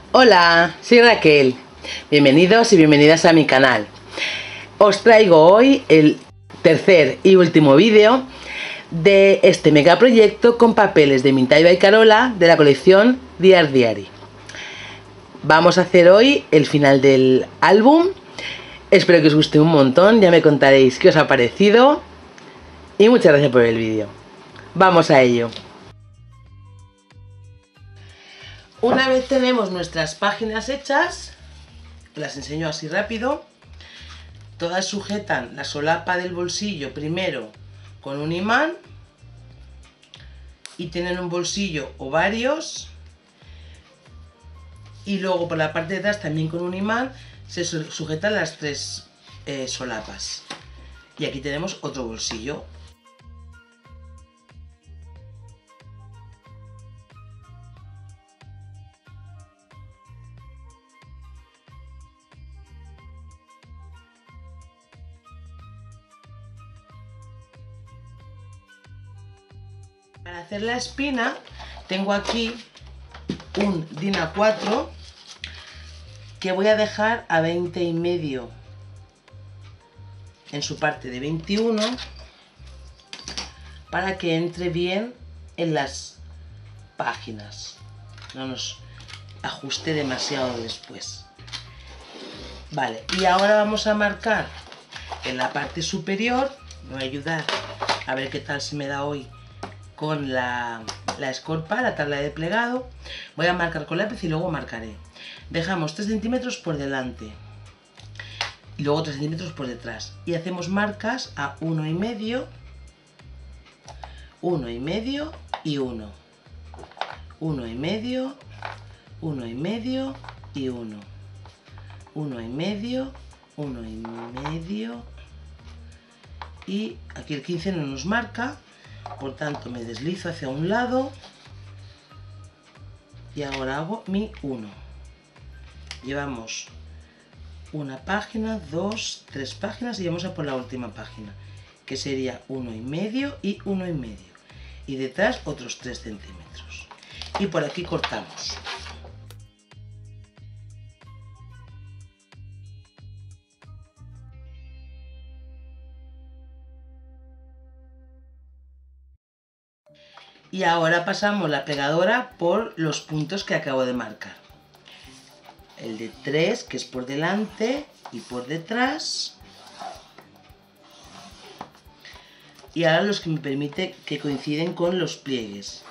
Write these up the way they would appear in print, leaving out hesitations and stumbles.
Hola, soy Raquel. Bienvenidos y bienvenidas a mi canal. Os traigo hoy el tercer y último vídeo de este mega proyecto con papeles de Minty by Carola de la colección Dear Diary. Vamos a hacer hoy el final del álbum. Espero que os guste un montón, ya me contaréis qué os ha parecido. Y muchas gracias por el vídeo. Vamos a ello. Una vez tenemos nuestras páginas hechas, las enseño así rápido. Todas sujetan la solapa del bolsillo primero con un imán y tienen un bolsillo o varios, y luego por la parte de atrás también con un imán se sujetan las tres solapas. Y aquí tenemos otro bolsillo. Para hacer la espina tengo aquí un DIN A4 que voy a dejar a 20,5 en su parte de 21 para que entre bien en las páginas, no nos ajuste demasiado después. Vale, y ahora vamos a marcar en la parte superior. Me voy a ayudar a ver qué tal se me da hoy con la escorpa, la tabla de plegado. Voy a marcar con lápiz y luego marcaré. Dejamos 3 centímetros por delante y luego 3 centímetros por detrás y hacemos marcas a 1,5, 1,5 y 1, 1,5, 1,5 y 1, 1,5, 1,5, y aquí el 15 no nos marca, por tanto me deslizo hacia un lado y ahora hago mi 1. Llevamos una página, 2, 3 páginas y vamos a por la última página, que sería 1,5 y 1,5, y detrás otros 3 centímetros. Y por aquí cortamos. Y ahora pasamos la pegadora por los puntos que acabo de marcar. El de 3, que es por delante y por detrás. Y ahora los que me permite que coinciden con los pliegues.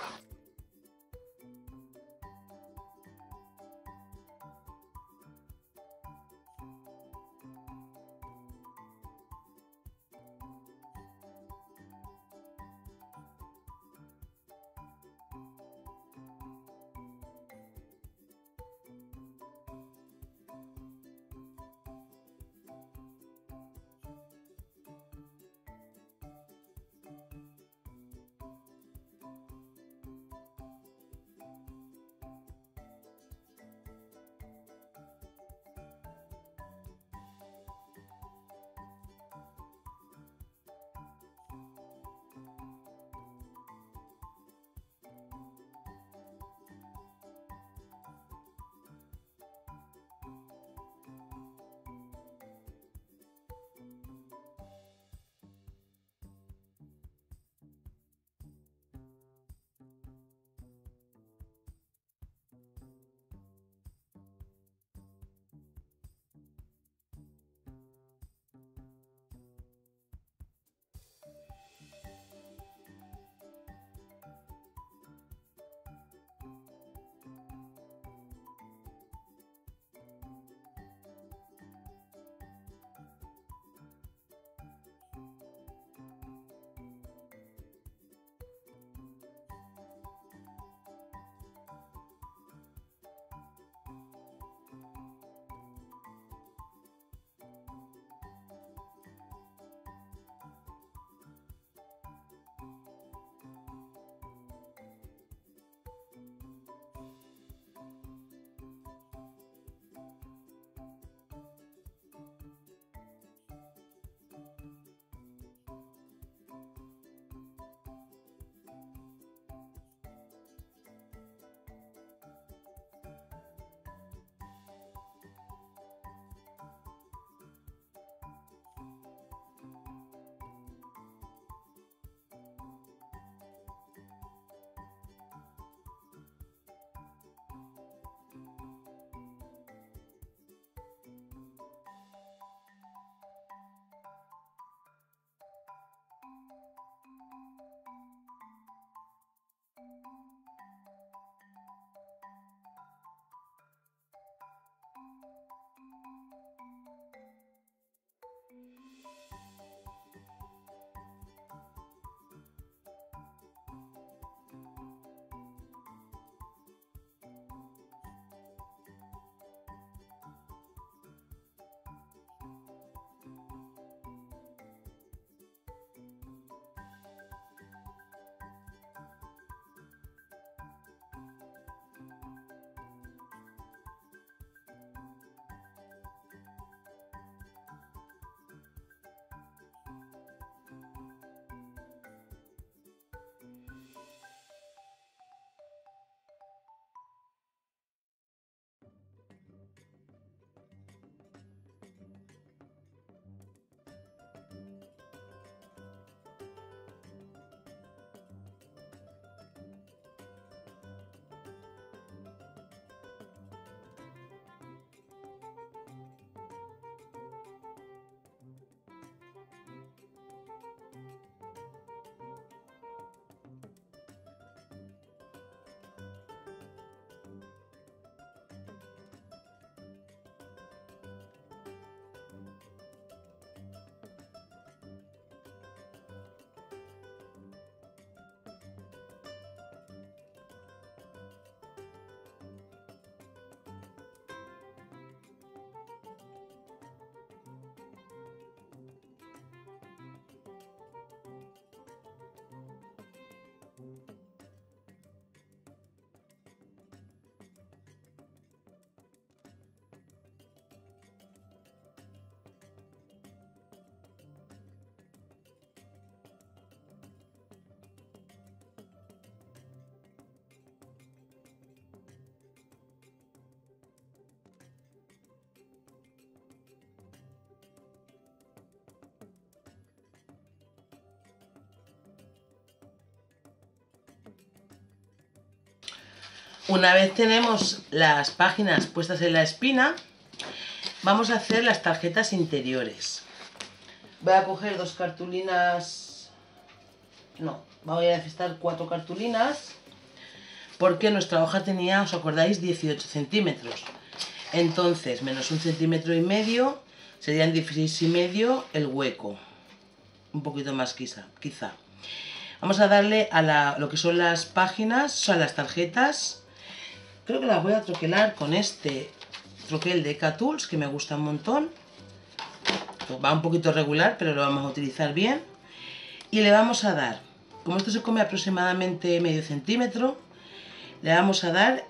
Una vez tenemos las páginas puestas en la espina, vamos a hacer las tarjetas interiores. Voy a coger 2 cartulinas, no, voy a necesitar 4 cartulinas, porque nuestra hoja tenía, ¿os acordáis?, 18 centímetros. Entonces, menos 1,5 centímetros, serían 16,5 el hueco. Un poquito más quizá. Vamos a darle a lo que son las páginas, o sea, las tarjetas. Creo que las voy a troquelar con este troquel de EcaTools, que me gusta un montón. Va un poquito regular, pero lo vamos a utilizar bien. Y le vamos a dar, como esto se come aproximadamente medio centímetro, le vamos a dar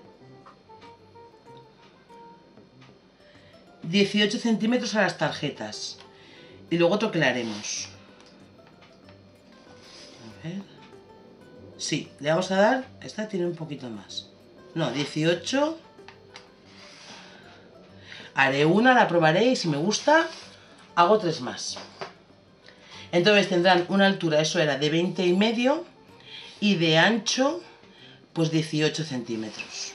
18 centímetros a las tarjetas. Y luego troquelaremos. A ver. Sí, le vamos a dar, esta tiene un poquito más. No, 18. Haré una, la probaré y si me gusta, hago 3 más. Entonces tendrán una altura, eso era de 20,5 y de ancho, pues 18 centímetros.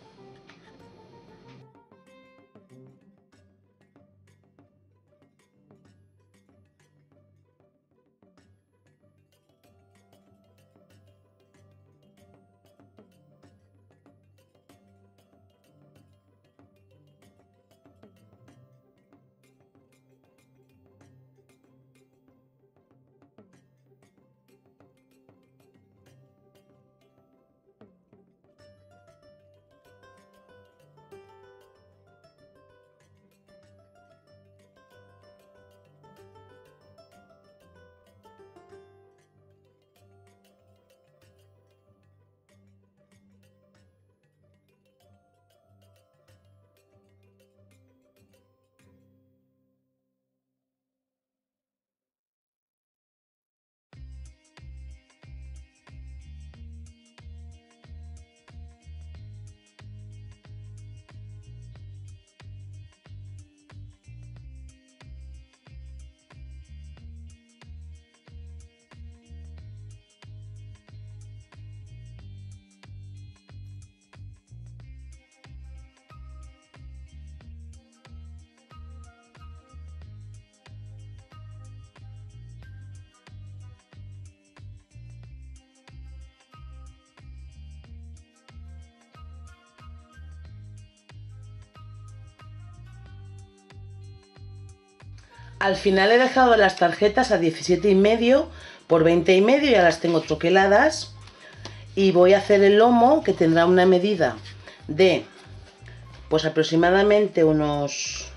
Al final he dejado las tarjetas a 17,5 por 20,5, ya las tengo troqueladas. Y voy a hacer el lomo, que tendrá una medida de, pues aproximadamente unos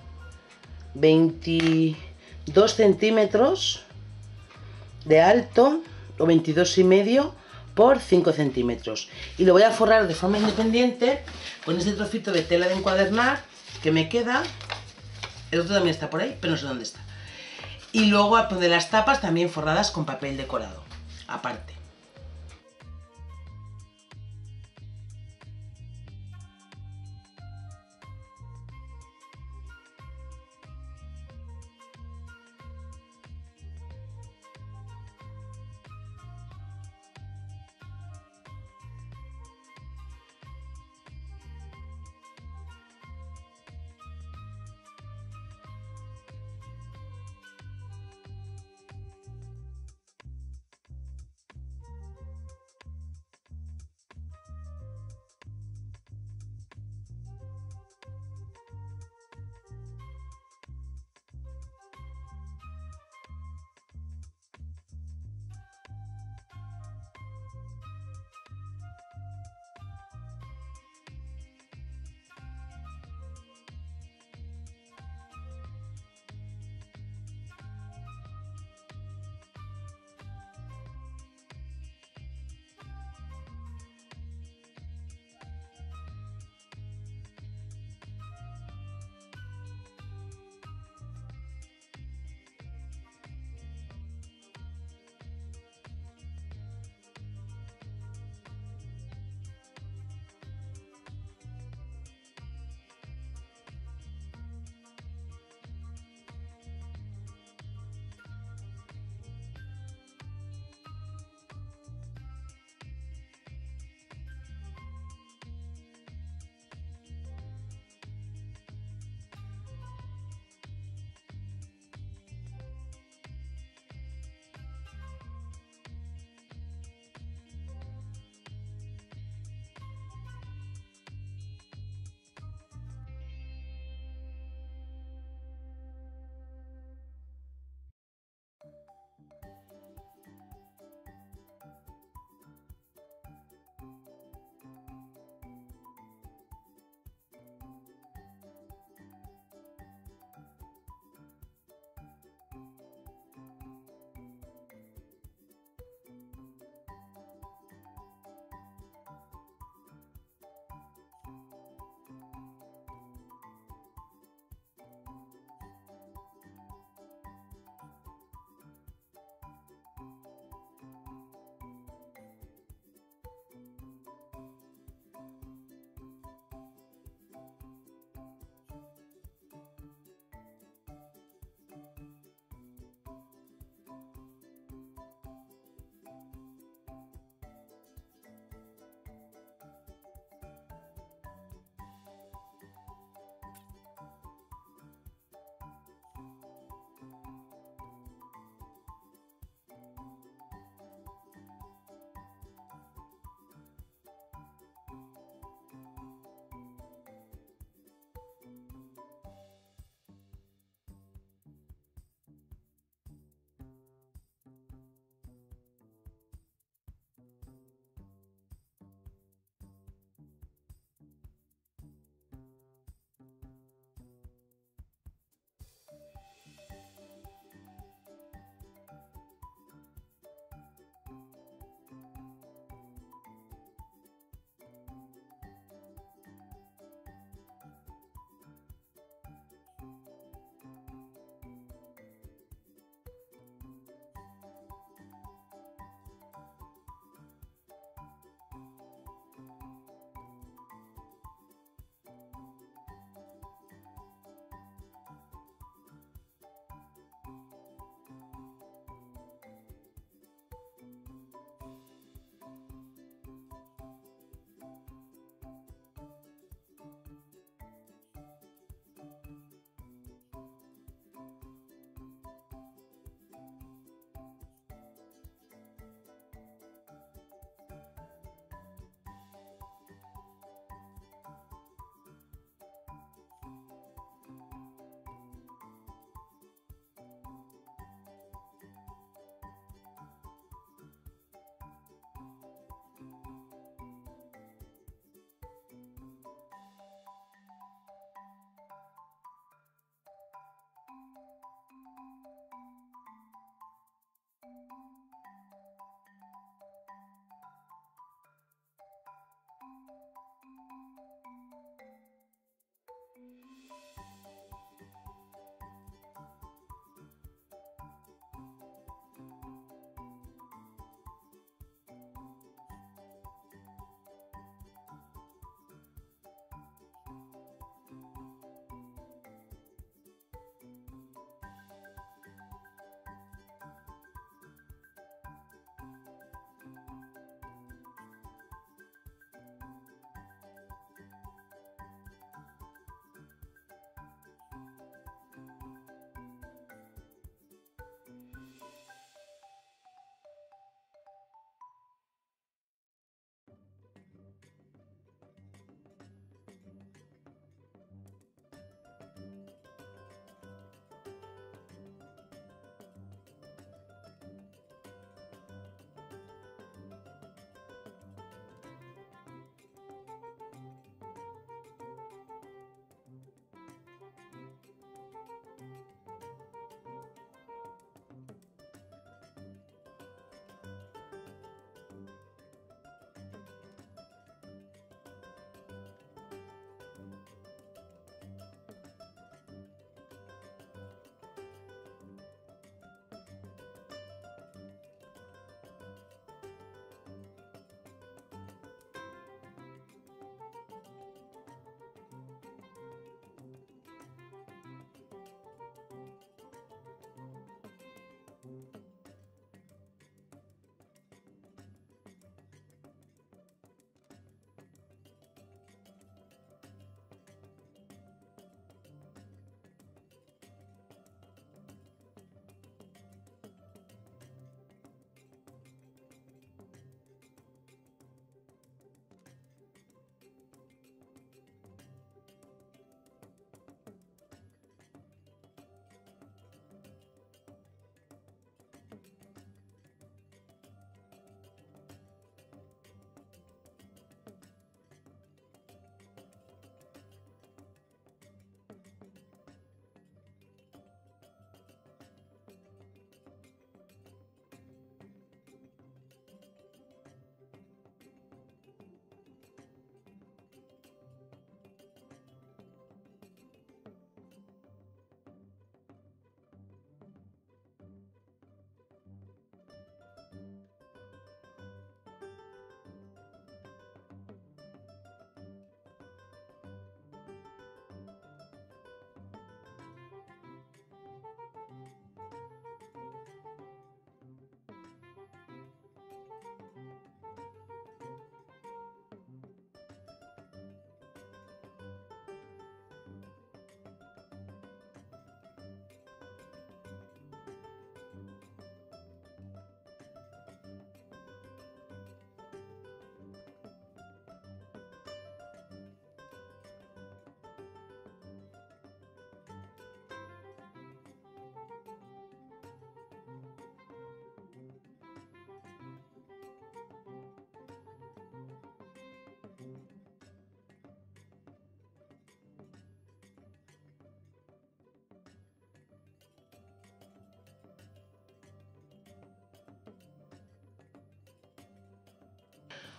22 centímetros de alto, o 22,5 por 5 centímetros. Y lo voy a forrar de forma independiente con este trocito de tela de encuadernar que me queda. El otro también está por ahí, pero no sé dónde está. Y luego a poner las tapas también forradas con papel decorado, aparte.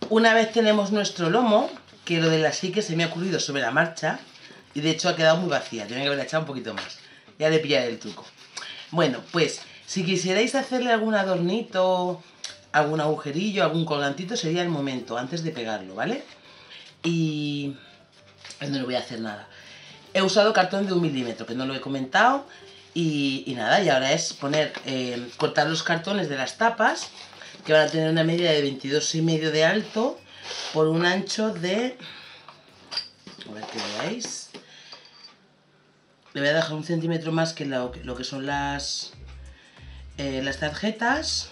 Una vez tenemos nuestro lomo, que lo de la psique se me ha ocurrido sobre la marcha, y de hecho ha quedado muy vacía, tenía que haberla echado un poquito más. Ya le pillaré el truco. Bueno, pues si quisierais hacerle algún adornito, algún agujerillo, algún colgantito, sería el momento, antes de pegarlo, ¿vale? Y no le voy a hacer nada. He usado cartón de 1 milímetro, que no lo he comentado, y nada, y ahora es poner, cortar los cartones de las tapas, que van a tener una medida de 22,5 de alto, por un ancho de... A ver que veáis. Le voy a dejar 1 centímetro más que lo que son las tarjetas.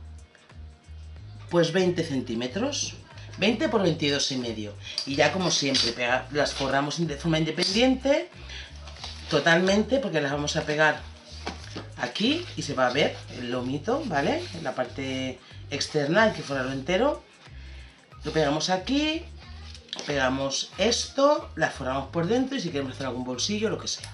Pues 20 centímetros. 20 por 22,5. Y ya como siempre, las forramos de forma independiente, totalmente, porque las vamos a pegar aquí y se va a ver el lomito, ¿vale? En la parte externa hay que forrarlo entero. Lo pegamos aquí, pegamos esto, la forramos por dentro y si queremos hacer algún bolsillo, lo que sea.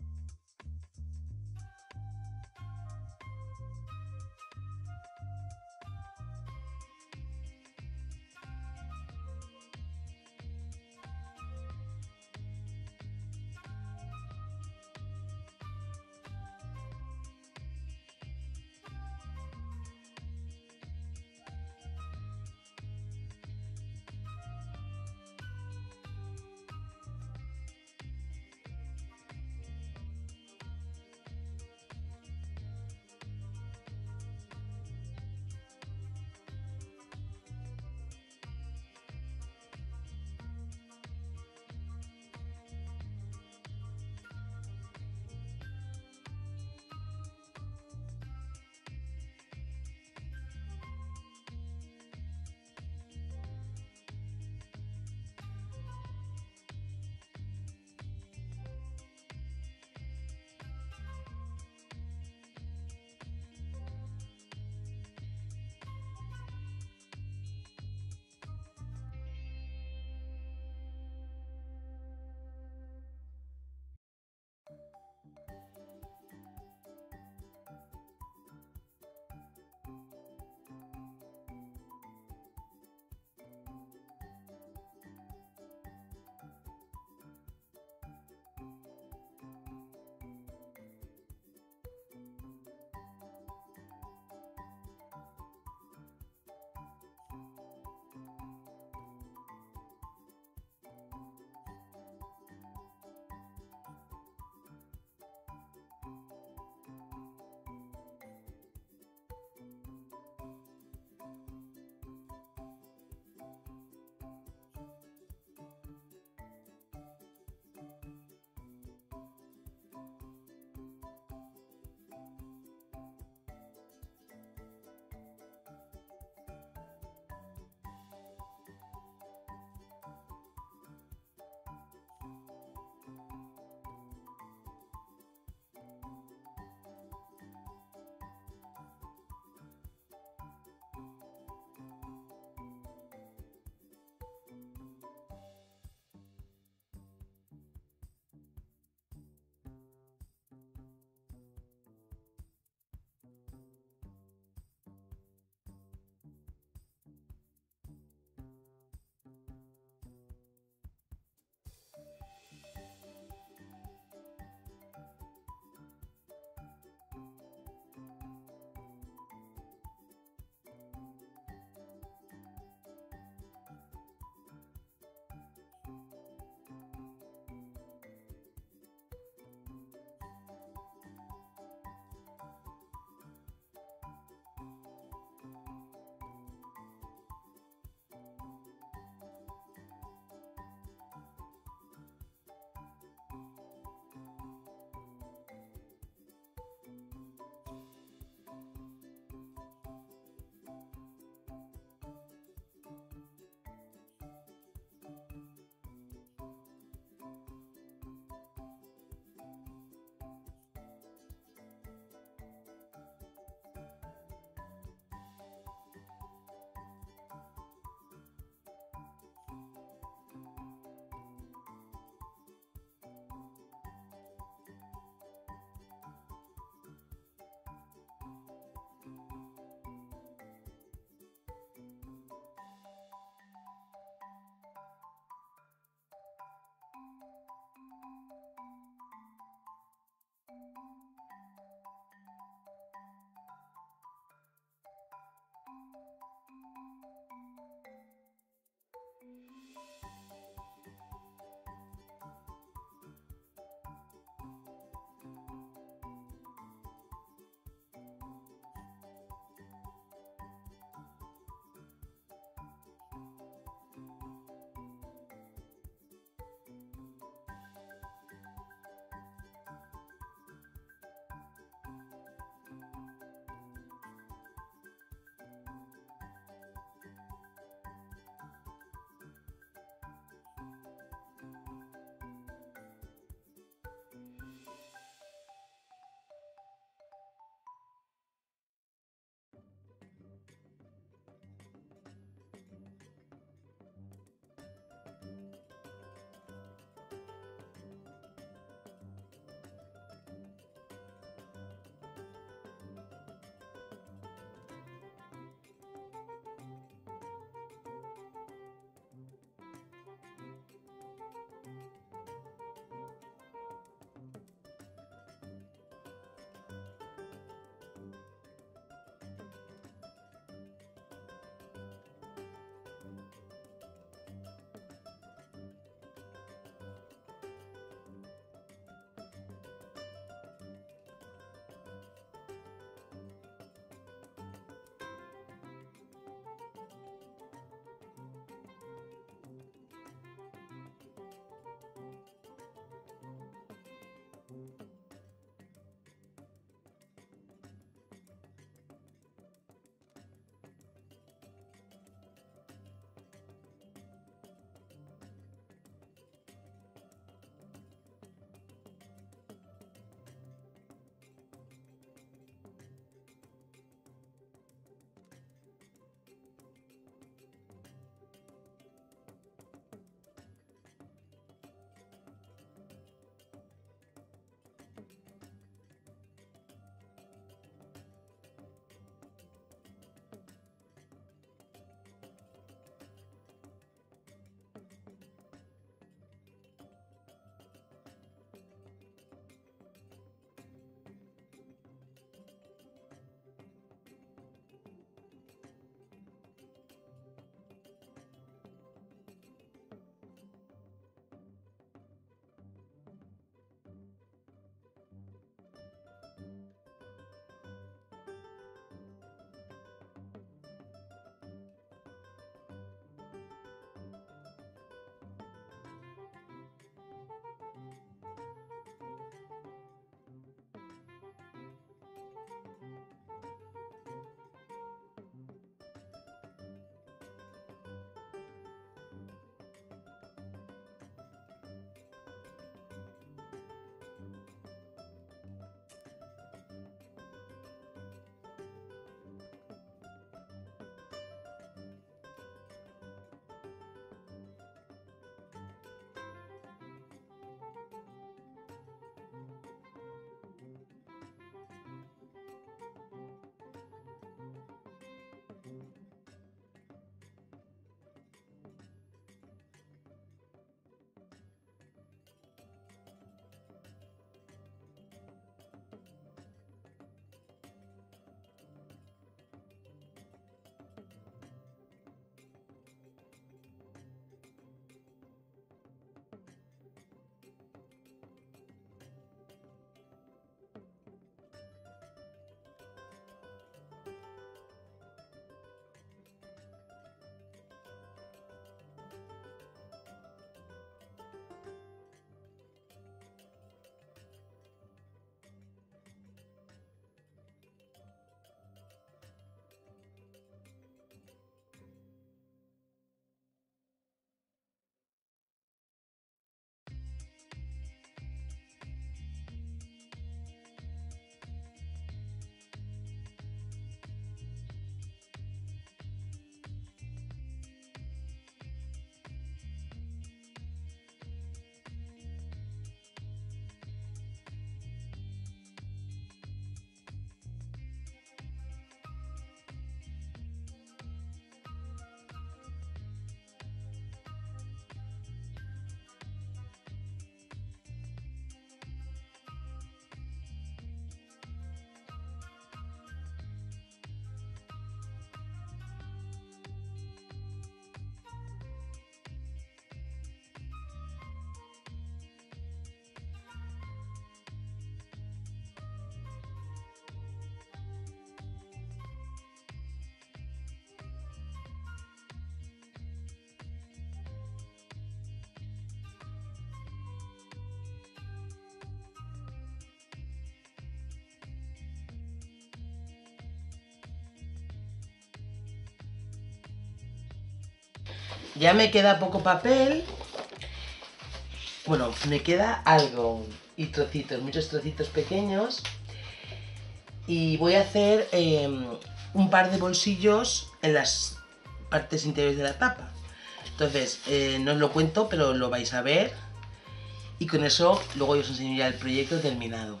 Ya me queda poco papel. Bueno, me queda algo y trocitos, muchos trocitos pequeños. Y voy a hacer un par de bolsillos en las partes interiores de la tapa. Entonces, no os lo cuento, pero lo vais a ver. Y con eso luego os enseño ya el proyecto terminado.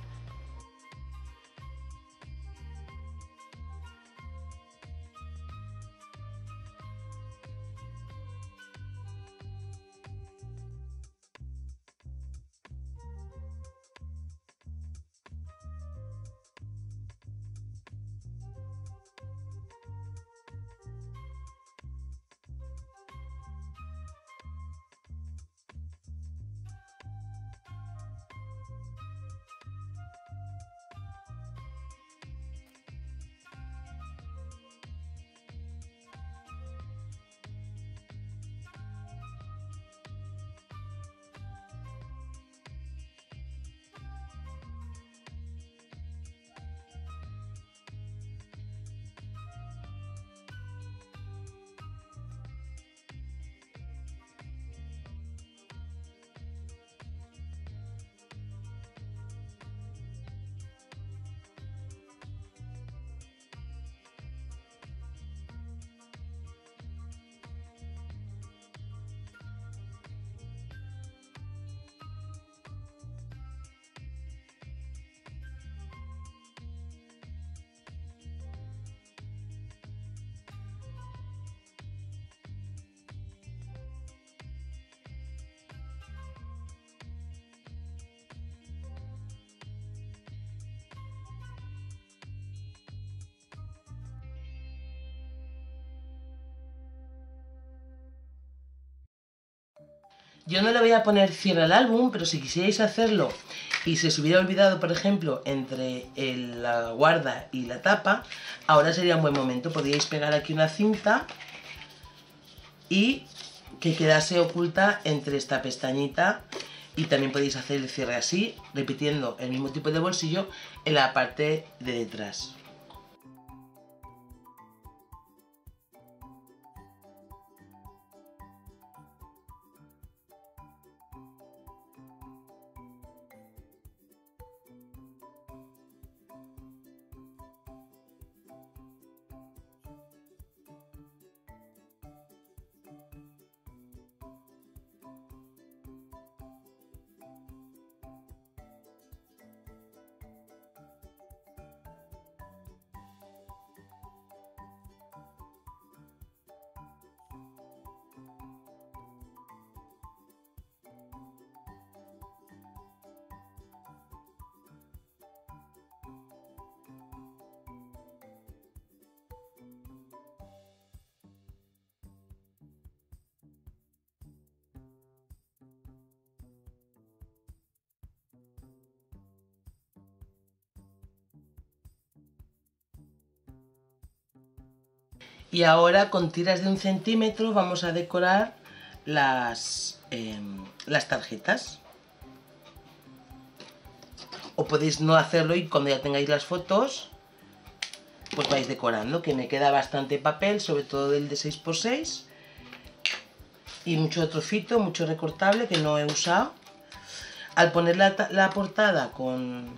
Yo no le voy a poner cierre al álbum, pero si quisierais hacerlo y se os hubiera olvidado, por ejemplo, entre la guarda y la tapa, ahora sería un buen momento. Podríais pegar aquí una cinta y que quedase oculta entre esta pestañita, y también podéis hacer el cierre así, repitiendo el mismo tipo de bolsillo en la parte de detrás. Y ahora con tiras de 1 centímetro vamos a decorar las tarjetas. O podéis no hacerlo y cuando ya tengáis las fotos, pues vais decorando, que me queda bastante papel, sobre todo del de 6×6. Y mucho trocito, mucho recortable que no he usado. Al poner la portada con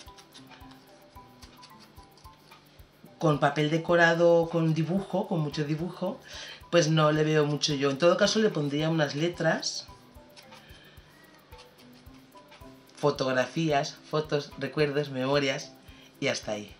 papel decorado, con dibujo, con mucho dibujo, pues no le veo mucho yo. En todo caso le pondría unas letras, fotografías, fotos, recuerdos, memorias y hasta ahí.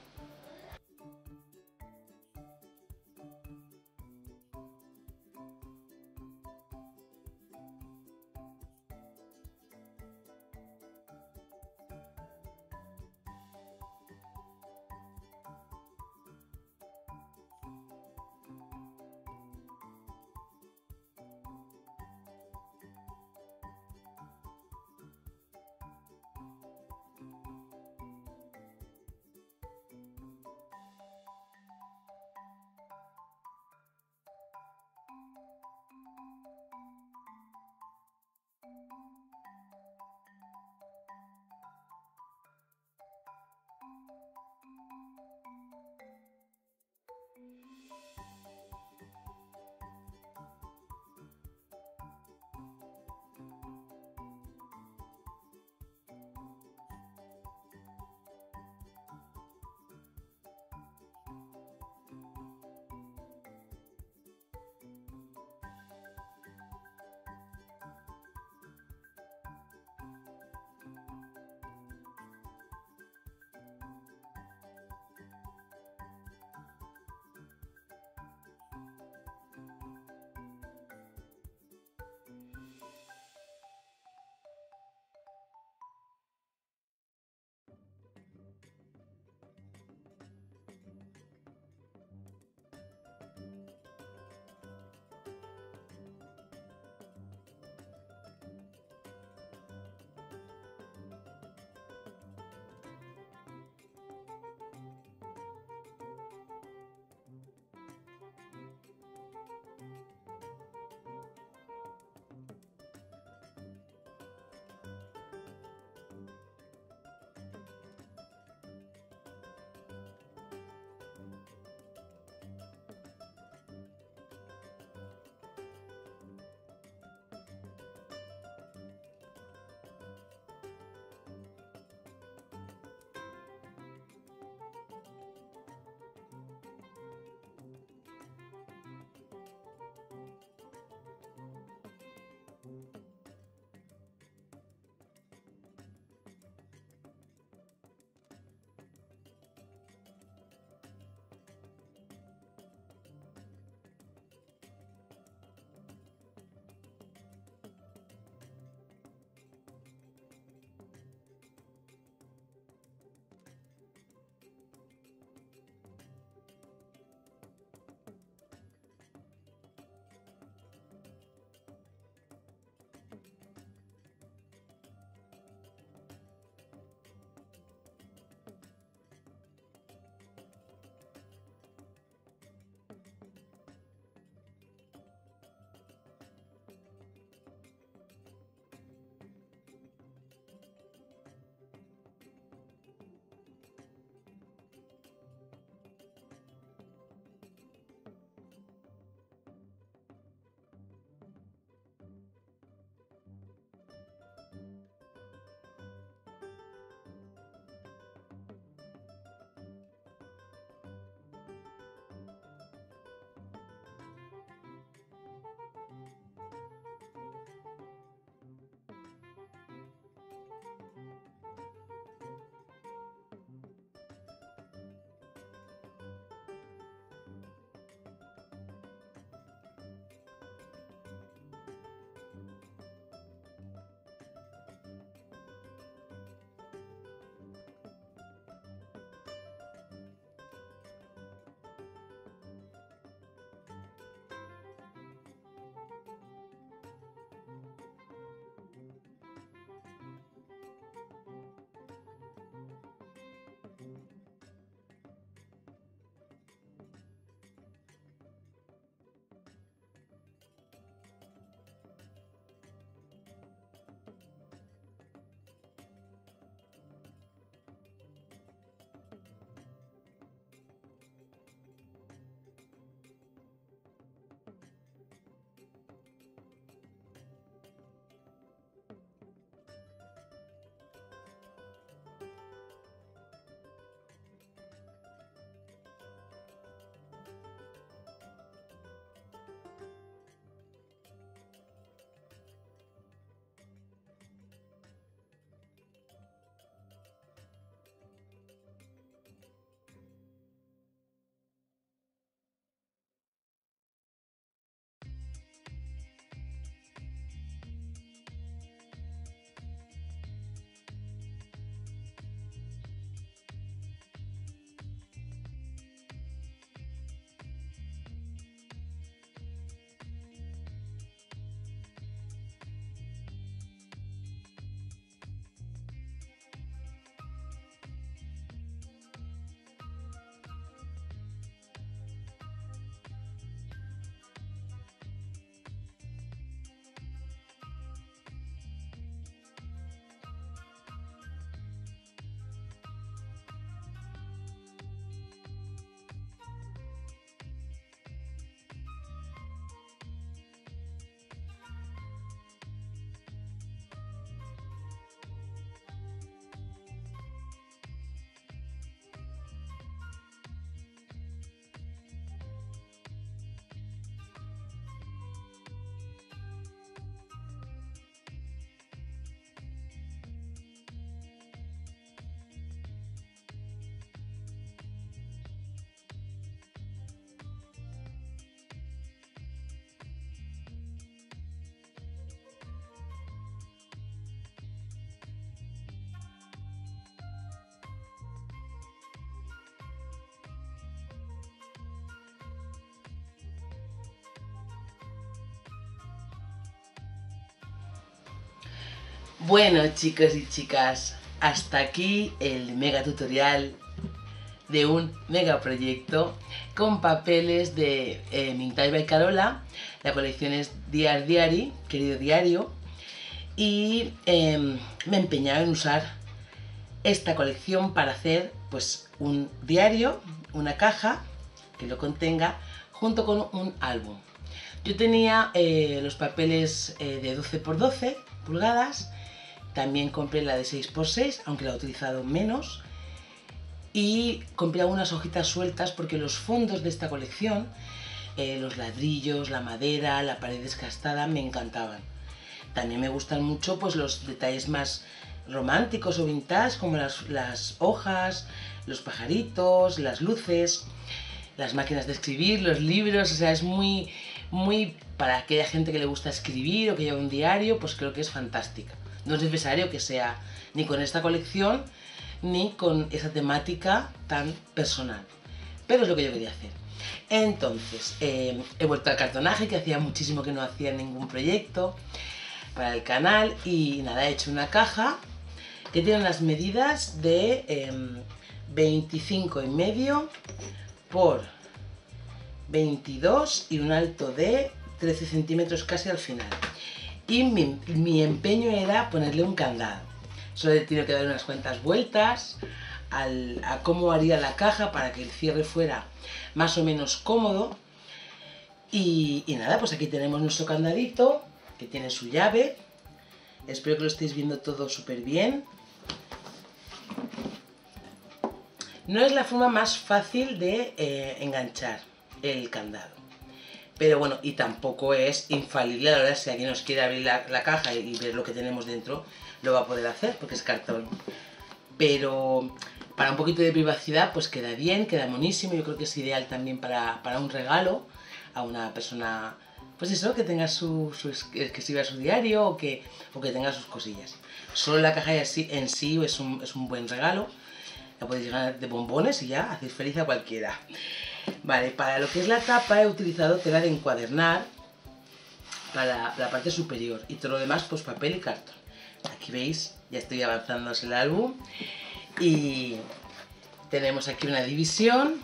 Bueno, chicos y chicas, hasta aquí el mega tutorial de un mega proyecto con papeles de Mintage by Carola. La colección es Dear Diary, querido diario, y me he empeñado en usar esta colección para hacer pues un diario, una caja que lo contenga junto con un álbum. Yo tenía los papeles de 12 por 12 pulgadas, también compré la de 6 por 6, aunque la he utilizado menos, y compré algunas hojitas sueltas porque los fondos de esta colección, los ladrillos, la madera, la pared desgastada, me encantaban. También me gustan mucho pues los detalles más románticos o vintage, como las hojas, los pajaritos, las luces, las máquinas de escribir, los libros. O sea, es muy para aquella gente que le gusta escribir o que lleva un diario, pues creo que es fantástica. No es necesario que sea ni con esta colección ni con esa temática tan personal, pero es lo que yo quería hacer. Entonces, he vuelto al cartonaje, que hacía muchísimo que no hacía ningún proyecto para el canal, y nada, he hecho una caja que tiene unas medidas de 25,5 por 22 y un alto de 13 centímetros casi al final. Y mi empeño era ponerle un candado. Solo he tenido que dar unas cuantas vueltas a cómo haría la caja para que el cierre fuera más o menos cómodo. Y nada, pues aquí tenemos nuestro candadito, que tiene su llave. Espero que lo estéis viendo todo súper bien. No es la forma más fácil de enganchar el candado, pero bueno, y tampoco es infalible. La verdad, si alguien nos quiere abrir la caja y ver lo que tenemos dentro, lo va a poder hacer porque es cartón. Pero para un poquito de privacidad pues queda bien, queda monísimo. Yo creo que es ideal también para un regalo a una persona, pues eso, que tenga que escriba su diario o que tenga sus cosillas. Solo la caja en sí es un buen regalo. La podéis llenar de bombones y ya hacéis feliz a cualquiera. Vale, para lo que es la tapa he utilizado tela de encuadernar para la parte superior y todo lo demás pues papel y cartón. Aquí veis, ya estoy avanzando hacia el álbum y tenemos aquí una división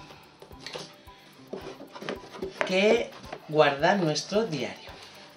que guarda nuestro diario.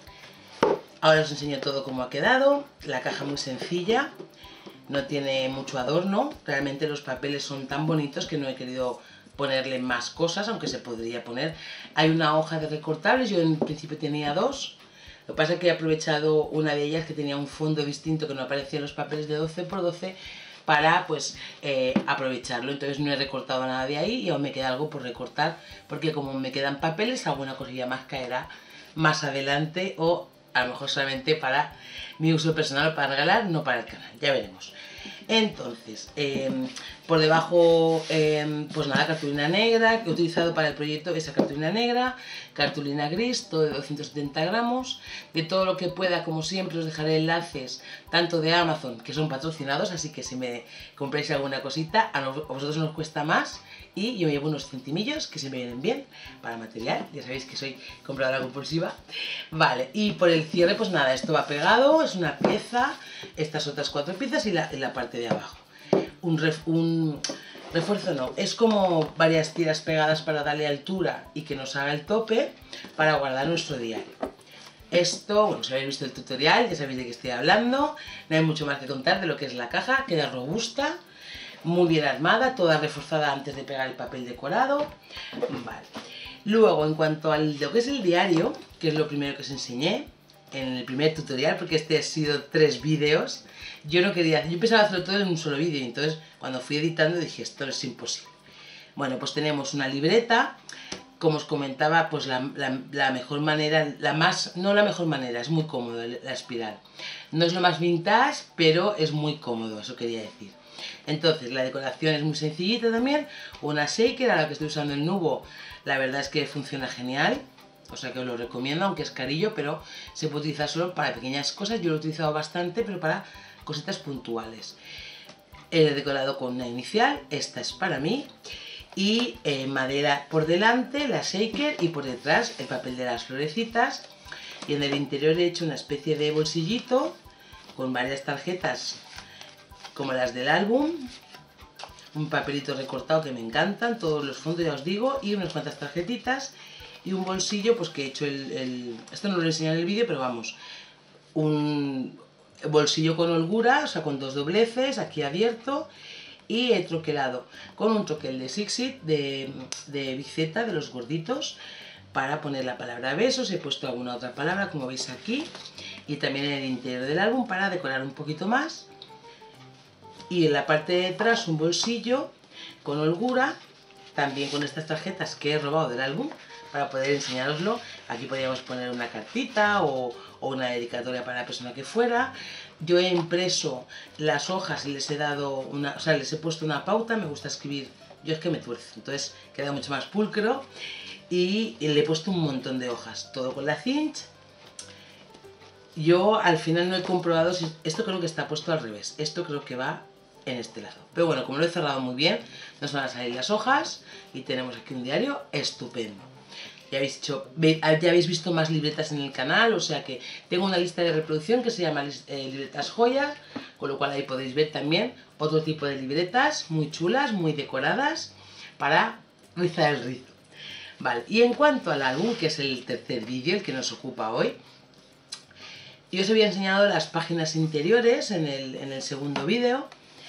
Ahora os enseño todo cómo ha quedado. La caja muy sencilla, no tiene mucho adorno. Realmente los papeles son tan bonitos que no he querido ponerle más cosas, aunque se podría poner. Hay una hoja de recortables, yo en principio tenía dos. Lo que pasa es que he aprovechado una de ellas que tenía un fondo distinto que no aparecía en los papeles de 12 por 12 para pues aprovecharlo. Entonces no he recortado nada de ahí y aún me queda algo por recortar, porque como me quedan papeles, alguna cosilla más caerá más adelante, o a lo mejor solamente para mi uso personal, para regalar, no para el canal, ya veremos. Entonces, por debajo, pues nada, cartulina negra, que he utilizado para el proyecto esa cartulina negra, cartulina gris, todo de 270 gramos. De todo lo que pueda, como siempre, os dejaré enlaces, tanto de Amazon, que son patrocinados, así que si me compráis alguna cosita, a vosotros nos cuesta más, y yo me llevo unos centimillos que se me vienen bien para material. Ya sabéis que soy compradora compulsiva. Vale, y por el cierre, pues nada, esto va pegado, es una pieza, estas otras 4 piezas y la parte de abajo. Un refuerzo no, es como varias tiras pegadas para darle altura y que nos haga el tope para guardar nuestro diario. Esto, bueno, si habéis visto el tutorial ya sabéis de qué estoy hablando, no hay mucho más que contar de lo que es la caja. Queda robusta, muy bien armada, toda reforzada antes de pegar el papel decorado. Vale. Luego, en cuanto a lo que es el diario, que es lo primero que os enseñé en el primer tutorial, porque este ha sido 3 vídeos, yo pensaba hacerlo todo en un solo vídeo, y entonces cuando fui editando dije, esto es imposible. Bueno, pues tenemos una libreta, como os comentaba, pues la mejor manera, no la mejor manera, es muy cómodo la espiral. No es lo más vintage, pero es muy cómodo, eso quería decir. Entonces, la decoración es muy sencillita también, una shaker, a la que estoy usando el Nuvo, la verdad es que funciona genial. O sea que os lo recomiendo, aunque es carillo, pero se puede utilizar solo para pequeñas cosas. Yo lo he utilizado bastante, pero para cositas puntuales. He decorado con una inicial, esta es para mí. Y madera por delante, la shaker, y por detrás el papel de las florecitas. Y en el interior he hecho una especie de bolsillito con varias tarjetas como las del álbum, un papelito recortado que me encantan, todos los fondos ya os digo, y unas cuantas tarjetitas y un bolsillo pues que he hecho esto no lo enseñé en el vídeo, pero vamos, un bolsillo con holgura, o sea con 2 dobleces, aquí abierto, y he troquelado con un troquel de Sixit de biceta, de los gorditos, para poner la palabra besos. He puesto alguna otra palabra como veis aquí, y también en el interior del álbum para decorar un poquito más. Y en la parte de atrás un bolsillo con holgura, también con estas tarjetas que he robado del álbum para poder enseñároslo. Aquí podríamos poner una cartita o una dedicatoria para la persona que fuera. Yo he impreso las hojas y les he dado les he puesto una pauta. Me gusta escribir, yo es que me tuerzo, entonces queda mucho más pulcro, y le he puesto un montón de hojas, todo con la cinch. Yo al final no he comprobado si esto, creo que está puesto al revés, esto creo que va en este lado, pero bueno, como lo he cerrado muy bien, nos van a salir las hojas y tenemos aquí un diario estupendo. Ya habéis visto más libretas en el canal, o sea que tengo una lista de reproducción que se llama libretas joyas, con lo cual ahí podéis ver también otro tipo de libretas muy chulas, muy decoradas para rizar el rizo. Vale, y en cuanto al álbum, que es el tercer vídeo, el que nos ocupa hoy, yo os había enseñado las páginas interiores en el segundo vídeo.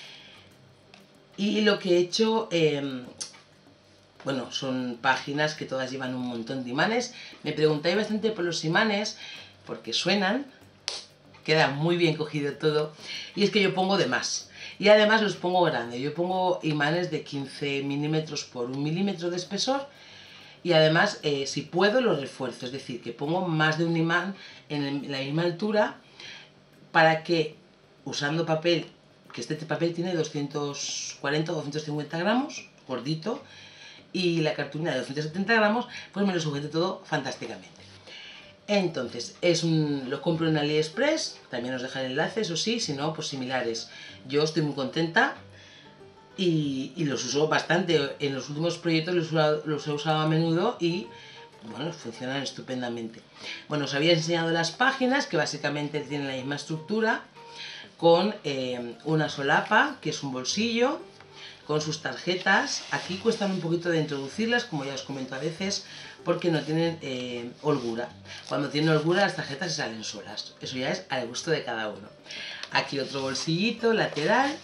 Y lo que he hecho, bueno, son páginas que todas llevan un montón de imanes. Me preguntáis bastante por los imanes, porque suenan, queda muy bien cogido todo. Y es que yo pongo de más. Y además los pongo grandes. Yo pongo imanes de 15 milímetros por 1 milímetro de espesor. Y además, si puedo, los refuerzo. Es decir, que pongo más de un imán en la misma altura para que, usando papel, que este papel tiene 240 o 250 gramos, gordito, y la cartulina de 270 gramos, pues me lo sujete todo fantásticamente. Entonces, lo compro en AliExpress, también os dejaré el enlace, eso sí, si no, pues similares. Yo estoy muy contenta y los uso bastante. En los últimos proyectos los he usado a menudo y, bueno, funcionan estupendamente. Bueno, os había enseñado las páginas, que básicamente tienen la misma estructura, con una solapa, que es un bolsillo, con sus tarjetas. Aquí cuestan un poquito de introducirlas, como ya os comento a veces, porque no tienen holgura. Cuando tienen holgura las tarjetas se salen solas, eso ya es al gusto de cada uno. Aquí otro bolsillito lateral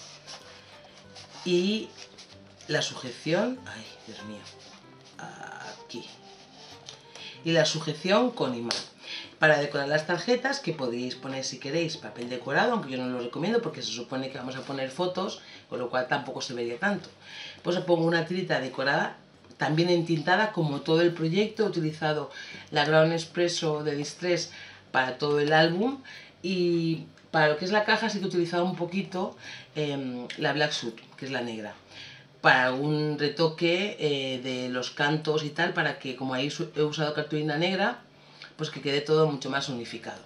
y la sujeción, ay Dios mío, aquí, y la sujeción con imán. Para decorar las tarjetas, que podéis poner si queréis papel decorado, aunque yo no lo recomiendo porque se supone que vamos a poner fotos, con lo cual tampoco se vería tanto. Pues os pongo una tirita decorada, también entintada como todo el proyecto. He utilizado la Ground Espresso de Distress para todo el álbum, y para lo que es la caja sí que he utilizado un poquito la Black Suit, que es la negra, para algún retoque de los cantos y tal, para que, como ahí he usado cartulina negra, pues que quede todo mucho más unificado.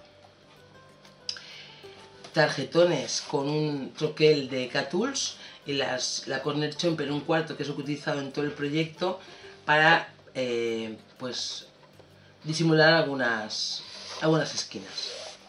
Tarjetones con un troquel de K-Tools y la Corner Chomper 1/4, que es lo que he utilizado en todo el proyecto para pues disimular algunas esquinas.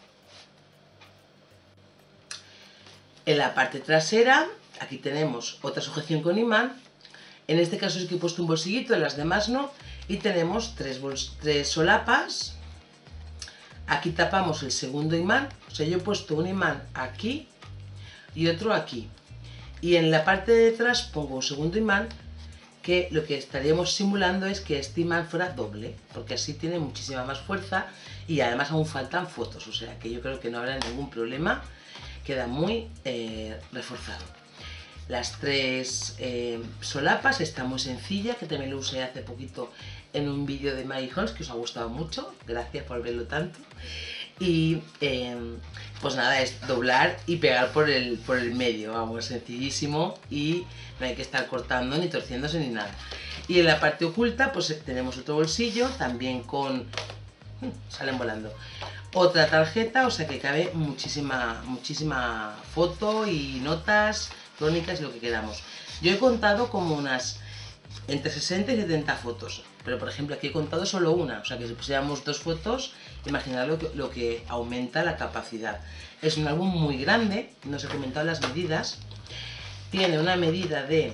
En la parte trasera, aquí tenemos otra sujeción con imán. En este caso sí que he puesto un bolsillito, en las demás no. Y tenemos tres solapas. Aquí tapamos el segundo imán, o sea, yo he puesto un imán aquí y otro aquí. Y en la parte de detrás pongo un segundo imán, que lo que estaríamos simulando es que este imán fuera doble, porque así tiene muchísima más fuerza y además aún faltan fotos, o sea que yo creo que no habrá ningún problema, queda muy reforzado. Las tres solapas, está muy sencilla, que también lo usé hace poquito en un vídeo de Maggie Holmes, que os ha gustado mucho, gracias por verlo tanto. Y pues nada, es doblar y pegar por el medio, vamos, sencillísimo, y no hay que estar cortando ni torciéndose ni nada. Y en la parte oculta pues tenemos otro bolsillo, también con... salen volando. Otra tarjeta, o sea que cabe muchísima foto y notas, crónicas, lo que queramos. Yo he contado como unas entre 60 y 70 fotos. pero por ejemplo aquí he contado solo una, o sea que si pusiéramos 2 fotos, imaginad lo que aumenta la capacidad. Es un álbum muy grande, no os he comentado las medidas, tiene una medida de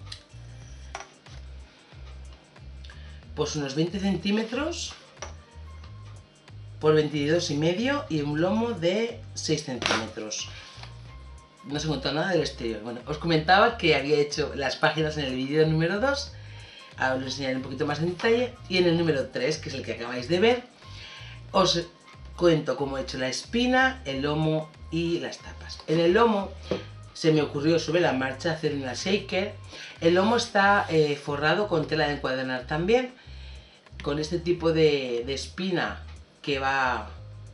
pues unos 20 centímetros por 22,5 y un lomo de 6 centímetros. No os he contado nada del exterior. Bueno, os comentaba que había hecho las páginas en el vídeo número 2, ahora os lo enseñaré un poquito más en detalle, y en el número 3, que es el que acabáis de ver, os cuento cómo he hecho la espina, el lomo y las tapas. En el lomo se me ocurrió sobre la marcha hacer una shaker. El lomo está forrado con tela de encuadernar también, con este tipo de espina que va,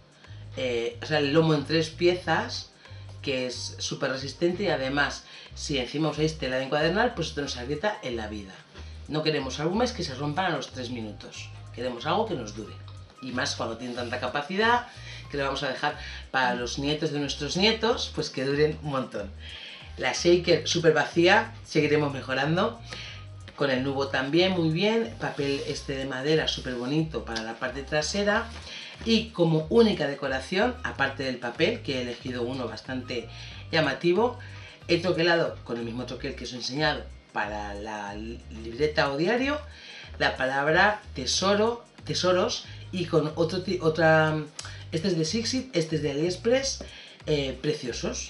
o sea, el lomo en 3 piezas, que es súper resistente, y además si encima usáis tela de encuadernar, pues esto no se agrieta en la vida. No queremos álbumes que se rompan a los 3 minutos, queremos algo que nos dure, y más cuando tienen tanta capacidad, que le vamos a dejar para los nietos de nuestros nietos, pues que duren un montón. La shaker súper vacía, seguiremos mejorando. Con el nubo también muy bien, papel este de madera súper bonito para la parte trasera, y como única decoración, aparte del papel, que he elegido uno bastante llamativo, he troquelado con el mismo troquel que os he enseñado para la libreta o diario, la palabra tesoro, tesoros, y con otra, este es de Sixit, este es de AliExpress, preciosos,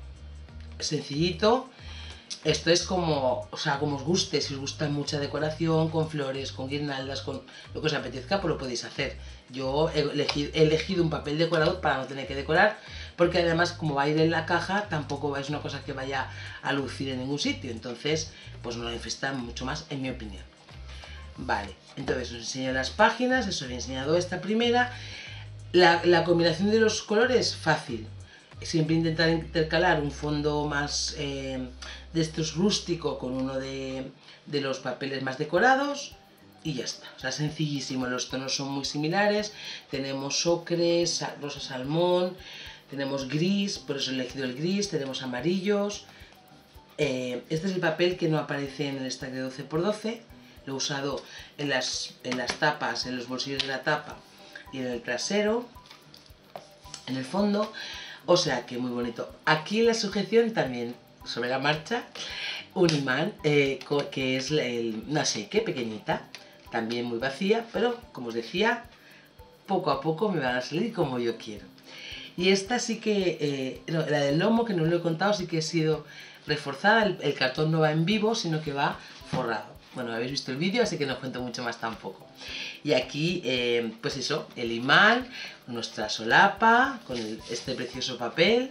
sencillito. Esto es como, o sea, como os guste, si os gusta mucha decoración, con flores, con guirnaldas, con lo que os apetezca, pues lo podéis hacer. Yo he elegido un papel decorador para no tener que decorar, porque además como va a ir en la caja, tampoco es una cosa que vaya a lucir en ningún sitio, entonces pues no lo infesta mucho más, en mi opinión. Vale, entonces os enseño las páginas, os he enseñado esta primera. La combinación de los colores, fácil. Siempre intentar intercalar un fondo más de estos rústico con uno de los papeles más decorados y ya está. O sea, sencillísimo, los tonos son muy similares. Tenemos ocre, rosa salmón, tenemos gris, por eso he elegido el gris, tenemos amarillos. Este es el papel que no aparece en el stack de 12×12, lo he usado en las tapas, en los bolsillos de la tapa y en el trasero, en el fondo. O sea que muy bonito. Aquí en la sujeción también, sobre la marcha, un imán, que es una shaker pequeñita, también muy vacía, pero como os decía, poco a poco me van a salir como yo quiero. Y esta sí que, no, la del lomo, que no lo he contado, sí que ha sido reforzada, el cartón no va en vivo, sino que va forrado. Bueno, habéis visto el vídeo, así que no os cuento mucho más tampoco. Y aquí, pues eso, el imán, nuestra solapa, con este precioso papel.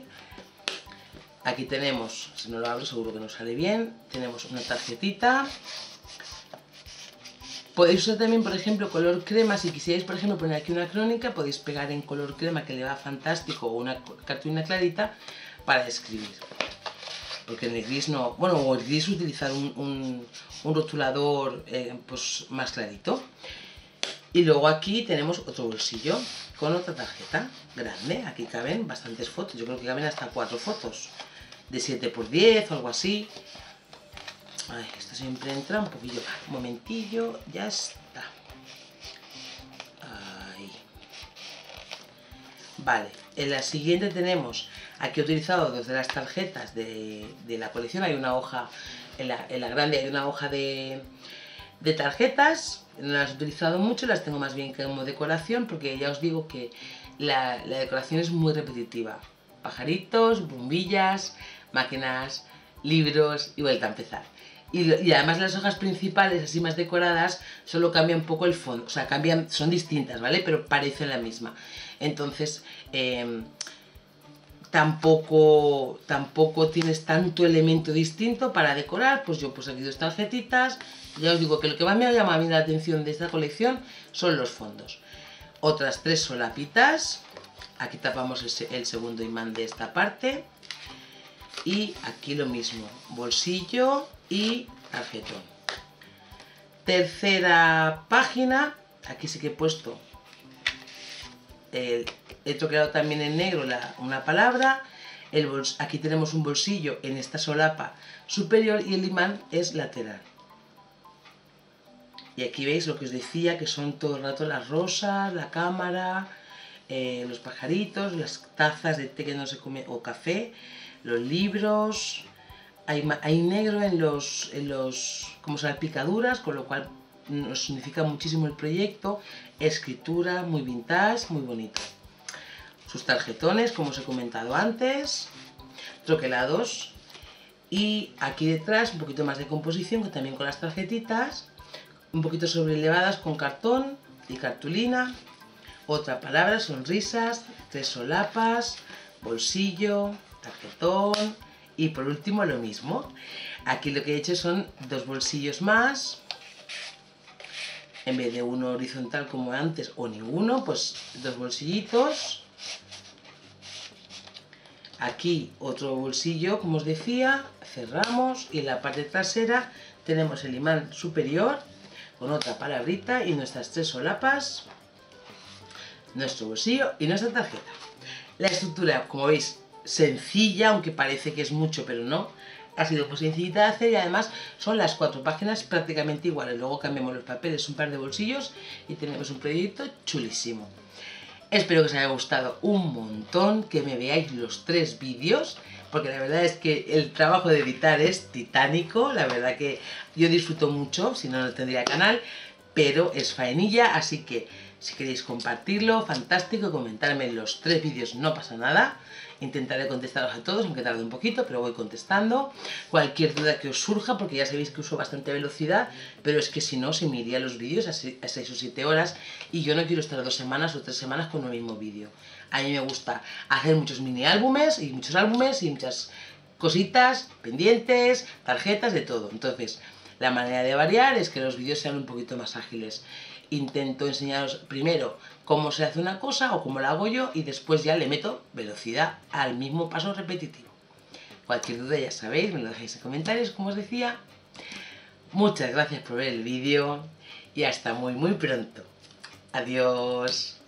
Aquí tenemos, si no lo abro seguro que no sale bien, tenemos una tarjetita. Podéis usar también, por ejemplo, color crema. Si quisierais, por ejemplo, poner aquí una crónica, podéis pegar en color crema, que le va fantástico, o una cartulina clarita para escribir. Porque en el gris no, bueno, o el gris utilizar un rotulador pues más clarito. Y luego aquí tenemos otro bolsillo con otra tarjeta grande. Aquí caben bastantes fotos, yo creo que caben hasta 4 fotos, de 7×10 o algo así. Ay, esto siempre entra un poquillo. Un momentillo, ya está. Ahí. Vale, en la siguiente tenemos, aquí he utilizado 2 de las tarjetas de la colección. Hay una hoja, en la grande hay una hoja de tarjetas. No las he utilizado mucho, las tengo más bien como decoración, porque ya os digo que la decoración es muy repetitiva. Pajaritos, bombillas, máquinas, libros y vuelta a empezar. Y además las hojas principales, así más decoradas, solo cambia un poco el fondo, o sea, cambian, son distintas, ¿vale? Pero parecen la misma. Entonces, tampoco tienes tanto elemento distinto para decorar. Pues yo pues aquí 2 tarjetitas. Ya os digo que lo que más me ha llamado a mí la atención de esta colección son los fondos. Otras 3 solapitas. Aquí tapamos el segundo imán de esta parte. Y aquí lo mismo, bolsillo y tarjetón. Tercera página, aquí sí que he puesto, he troquelado también en negro una palabra. Aquí tenemos un bolsillo en esta solapa superior y el imán es lateral. Y aquí veis lo que os decía, que son todo el rato las rosas, la cámara, los pajaritos, las tazas de té que no se come o café, los libros. Hay negro en los como salpicaduras, con lo cual nos significa muchísimo el proyecto. Escritura muy vintage, muy bonito. Sus tarjetones, como os he comentado antes, troquelados. Y aquí detrás un poquito más de composición, que también con las tarjetitas, un poquito sobrelevadas con cartón y cartulina. Otra palabra, sonrisas, 3 solapas, bolsillo, tarjetón y por último lo mismo. Aquí lo que he hecho son 2 bolsillos más. En vez de uno horizontal como antes o ninguno, pues 2 bolsillitos. Aquí otro bolsillo, como os decía, cerramos y en la parte trasera tenemos el imán superior con otra palabrita y nuestras 3 solapas, nuestro bolsillo y nuestra tarjeta. La estructura, como veis, sencilla, aunque parece que es mucho, pero no. Ha sido pues sencillita de hacer y además son las 4 páginas prácticamente iguales. Luego cambiamos los papeles, un par de bolsillos y tenemos un proyecto chulísimo. Espero que os haya gustado un montón, que me veáis los 3 vídeos, porque la verdad es que el trabajo de editar es titánico. La verdad que yo disfruto mucho, si no, no tendría canal, pero es faenilla, así que si queréis compartirlo, fantástico, comentarme los 3 vídeos, no pasa nada. Intentaré contestaros a todos, aunque tarde un poquito, pero voy contestando. Cualquier duda que os surja, porque ya sabéis que uso bastante velocidad, pero es que si no, se me irían los vídeos a 6 o 7 horas y yo no quiero estar 2 semanas o 3 semanas con el mismo vídeo. A mí me gusta hacer muchos mini álbumes y muchas cositas, pendientes, tarjetas, de todo. Entonces, la manera de variar es que los vídeos sean un poquito más ágiles. Intento enseñaros primero cómo se hace una cosa o cómo la hago yo y después ya le meto velocidad al mismo paso repetitivo. Cualquier duda ya sabéis, me lo dejáis en comentarios, como os decía. Muchas gracias por ver el vídeo y hasta muy pronto. Adiós.